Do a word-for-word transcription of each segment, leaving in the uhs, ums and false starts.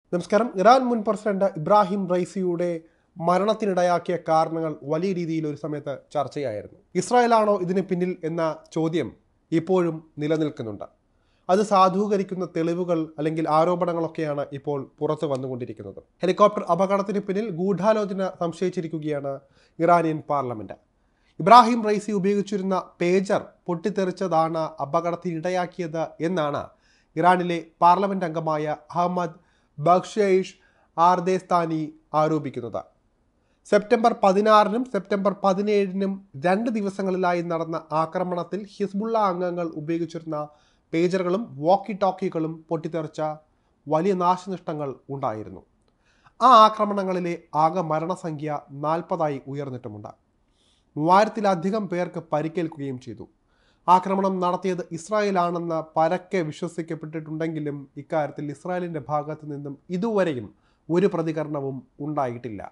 നമസ്കാരം. ഇറാൻ മുൻ president Ebrahim റൈസിയുടെ മരണത്തിനിടയാക്കിയ കാരണങ്ങൾ വലിയ രീതിയിൽ ഒരു സമയത്ത് ചർച്ചയായിരുന്നു. ഇസ്രായേലാണോ ഇതിന് പിന്നിൽ എന്ന ചോദ്യം ഇപ്പോഴും നിലനിൽക്കുന്നുണ്ട്. അത് സാധൂകരിക്കുന്ന തെളിവുകൾ അല്ലെങ്കിൽ ആരോപണങ്ങളൊക്കെയാണ് ഇപ്പോൾ പുറത്തു വന്നുകൊണ്ടിരിക്കുന്നത്. ഹെലികോപ്റ്റർ അപകടത്തിന് പിന്നിൽ ഗൂഢാലോചന സംശയിച്ചിരിക്കുകയാണ് ഇറാനിയൻ പാർലമെന്റ്. ഇബ്രാഹിം റൈസി ഉപയോഗിച്ചിരുന്ന പേജർ പൊട്ടിത്തെറിച്ചതാണ് അപകടത്തിനിടയാക്കിയത് എന്നാണ് ഇറാനിലെ പാർലമെന്റ് അംഗമായ അഹമ്മദ് ബഖ്ഷൈഷ് ആർദേസ്താനി ആരോപിക്കുന്നത്. സെപ്റ്റംബർ പതിനാറിനും സെപ്റ്റംബർ പതിനേഴിനും രണ്ട് ദിവസങ്ങളിലായി നടന്ന ആക്രമണത്തിൽ ഹിസ്ബുള്ള അംഗങ്ങൾ ഉപയോഗിച്ചിരുന്ന പേജറുകളും വോക്കി ടോക്കികളും പൊട്ടിത്തെറിച്ച വലിയ നാശനഷ്ടങ്ങൾ ഉണ്ടായിരുന്നു. ആ ആക്രമണങ്ങളിലെ ആകെ മരണസംഖ്യ നാൽപ്പതായി ഉയർന്നിട്ടുമുണ്ട്. മൂവായിരത്തിലധികം പേർക്ക് പരിക്കേൽക്കുകയും ചെയ്തു. ആക്രമണം നടത്തിയത് ഇസ്രായേലാണെന്ന് പരക്കെ വിശ്വസിക്കപ്പെട്ടിട്ടുണ്ടെങ്കിലും ഇക്കാര്യത്തിൽ ഇസ്രായേലിൻ്റെ ഭാഗത്തു നിന്നും ഇതുവരെയും ഒരു പ്രതികരണവും ഉണ്ടായിട്ടില്ല.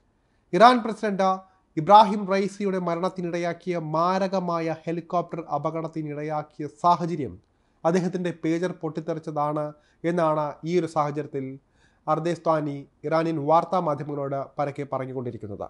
ഇറാൻ പ്രസിഡന്റ് ഇബ്രാഹിം റൈസിയുടെ മരണത്തിനിടയാക്കിയ മാരകമായ ഹെലികോപ്റ്റർ അപകടത്തിനിടയാക്കിയ സാഹചര്യം അദ്ദേഹത്തിൻ്റെ പേജർ പൊട്ടിത്തെറിച്ചതാണ് എന്നാണ് ഈ ഒരു സാഹചര്യത്തിൽ അർദേസ്താനി ഇറാനിയൻ വാർത്താ മാധ്യമങ്ങളോട് പരക്കെ പറഞ്ഞുകൊണ്ടിരിക്കുന്നത്.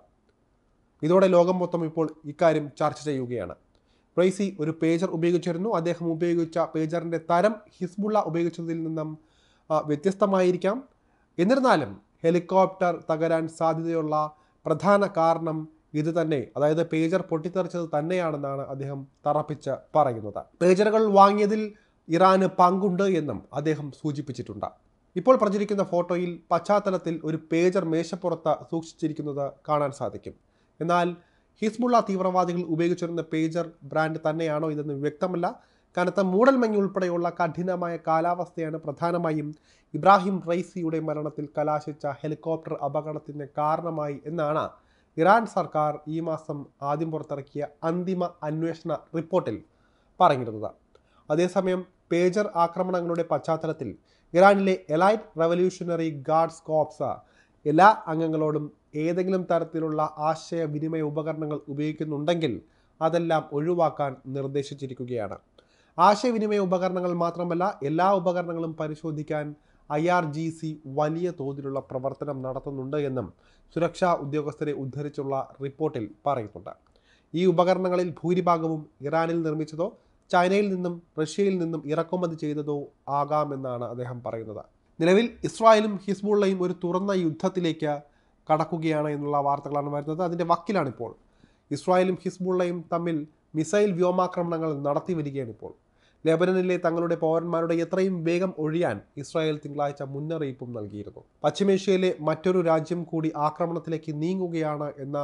ഇതോടെ ലോകം മൊത്തം ഇപ്പോൾ ഇക്കാര്യം ചർച്ച ചെയ്യുകയാണ്. റൈസി ഒരു പേജർ ഉപയോഗിച്ചിരുന്നു. അദ്ദേഹം ഉപയോഗിച്ച പേജറിൻ്റെ തരം ഹിസ്ബുള്ള ഉപയോഗിച്ചതിൽ നിന്നും വ്യത്യസ്തമായിരിക്കാം. എന്നിരുന്നാലും ഹെലികോപ്റ്റർ തകരാൻ സാധ്യതയുള്ള പ്രധാന കാരണം ഇത് തന്നെ, അതായത് പേജർ പൊട്ടിത്തെറിച്ചത് തന്നെയാണെന്നാണ് അദ്ദേഹം തറപ്പിച്ച് പറയുന്നത്. പേജറുകൾ വാങ്ങിയതിൽ ഇറാന് പങ്കുണ്ട് എന്നും അദ്ദേഹം സൂചിപ്പിച്ചിട്ടുണ്ട്. ഇപ്പോൾ പ്രചരിക്കുന്ന ഫോട്ടോയിൽ പശ്ചാത്തലത്തിൽ ഒരു പേജർ മേശപ്പുറത്ത് സൂക്ഷിച്ചിരിക്കുന്നത് കാണാൻ സാധിക്കും. എന്നാൽ ഹിസ്ബുള്ള തീവ്രവാദികൾ ഉപയോഗിച്ചിരുന്ന പേജർ ബ്രാൻഡ് തന്നെയാണോ ഇതെന്ന് വ്യക്തമല്ല. കനത്ത മൂടൽമഞ്ഞ് ഉൾപ്പെടെയുള്ള കഠിനമായ കാലാവസ്ഥയാണ് പ്രധാനമായും ഇബ്രാഹിം റൈസിയുടെ മരണത്തിൽ കലാശിച്ച ഹെലികോപ്റ്റർ അപകടത്തിന് കാരണമായി എന്നാണ് ഇറാൻ സർക്കാർ ഈ മാസം ആദ്യം പുറത്തിറക്കിയ അന്തിമ അന്വേഷണ റിപ്പോർട്ടിൽ പറഞ്ഞിരുന്നത്. അതേസമയം പേജർ ആക്രമണങ്ങളുടെ പശ്ചാത്തലത്തിൽ ഇറാനിലെ എലൈറ്റ് റവല്യൂഷണറി ഗാർഡ്സ് കോർപ്സ് എല്ലാ അംഗങ്ങളോടും ഏതെങ്കിലും തരത്തിലുള്ള ആശയവിനിമയ ഉപകരണങ്ങൾ ഉപയോഗിക്കുന്നുണ്ടെങ്കിൽ അതെല്ലാം ഒഴിവാക്കാൻ നിർദ്ദേശിച്ചിരിക്കുകയാണ്. ആശയവിനിമയ ഉപകരണങ്ങൾ മാത്രമല്ല, എല്ലാ ഉപകരണങ്ങളും പരിശോധിക്കാൻ ഐ ആർ ജി സി വലിയ തോതിലുള്ള പ്രവർത്തനം നടത്തുന്നുണ്ട് എന്നും സുരക്ഷാ ഉദ്യോഗസ്ഥരെ ഉദ്ധരിച്ചുള്ള റിപ്പോർട്ടിൽ പറയുന്നുണ്ട്. ഈ ഉപകരണങ്ങളിൽ ഭൂരിഭാഗവും ഇറാനിൽ നിർമ്മിച്ചതോ ചൈനയിൽ നിന്നും റഷ്യയിൽ നിന്നും ഇറക്കുമതി ചെയ്തതോ ആകാമെന്നാണ് അദ്ദേഹം പറയുന്നത്. നിലവിൽ ഇസ്രായേലും ഹിസ്ബുള്ളയും ഒരു തുറന്ന യുദ്ധത്തിലേക്ക് കടക്കുകയാണ് എന്നുള്ള വാർത്തകളാണ് വരുന്നത്. അതിൻ്റെ വക്കിലാണിപ്പോൾ. ഇസ്രായേലും ഹിസ്ബുള്ളയും തമ്മിൽ മിസൈൽ വ്യോമാക്രമണങ്ങൾ നടത്തി വരികയാണ് ഇപ്പോൾ. ലെബനനിലെ തങ്ങളുടെ പൗരന്മാരുടെ എത്രയും വേഗം ഒഴിയാൻ ഇസ്രായേൽ തിങ്കളാഴ്ച മുന്നറിയിപ്പും നൽകിയിരുന്നു. പശ്ചിമേഷ്യയിലെ മറ്റൊരു രാജ്യം കൂടി ആക്രമണത്തിലേക്ക് നീങ്ങുകയാണ് എന്ന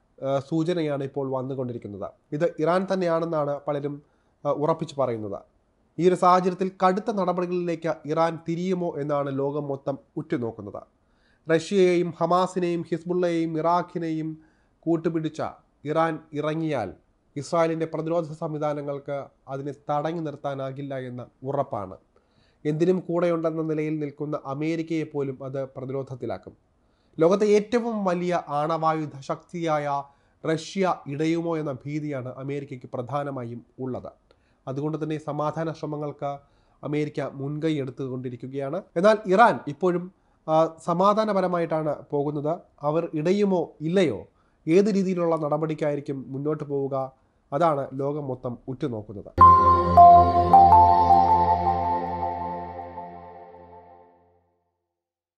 സൂചനയാണ് ഇപ്പോൾ വന്നുകൊണ്ടിരിക്കുന്നത്. ഇത് ഇറാൻ തന്നെയാണെന്നാണ് പലരും ഉറപ്പിച്ചു പറയുന്നത്. ഈ ഒരു സാഹചര്യത്തിൽ കടുത്ത നടപടികളിലേക്ക് ഇറാൻ തിരിയുമോ എന്നാണ് ലോകം മൊത്തം ഉറ്റുനോക്കുന്നത്. റഷ്യയെയും ഹമാസിനെയും ഹിസ്ബുള്ളയെയും ഇറാഖിനെയും കൂട്ടുപിടിച്ച ഇറാൻ ഇറങ്ങിയാൽ ഇസ്രായേലിൻ്റെ പ്രതിരോധ സംവിധാനങ്ങൾക്ക് അതിനെ തടഞ്ഞു നിർത്താനാകില്ല എന്ന ഉറപ്പാണ്. എന്തിനും കൂടെയുണ്ടെന്ന നിലയിൽ നിൽക്കുന്ന അമേരിക്കയെ പോലും അത് പ്രതിരോധത്തിലാക്കും. ലോകത്തെ ഏറ്റവും വലിയ ആണവായുധ ശക്തിയായ റഷ്യ ഇടയുമോ എന്ന ഭീതിയാണ് അമേരിക്കയ്ക്ക് പ്രധാനമായും ഉള്ളത്. അതുകൊണ്ട് തന്നെ സമാധാന ശ്രമങ്ങൾക്ക് അമേരിക്ക മുൻകൈ എടുത്തുകൊണ്ടിരിക്കുകയാണ്. എന്നാൽ ഇറാൻ ഇപ്പോഴും സമാധാനപരമായിട്ടാണ് പോകുന്നത്. അവർ ഇടയുമോ ഇല്ലയോ, ഏത് രീതിയിലുള്ള നടപടിക്കായിരിക്കും മുന്നോട്ട് പോവുക, അതാണ് ലോകം മൊത്തം ഉറ്റുനോക്കുന്നത്.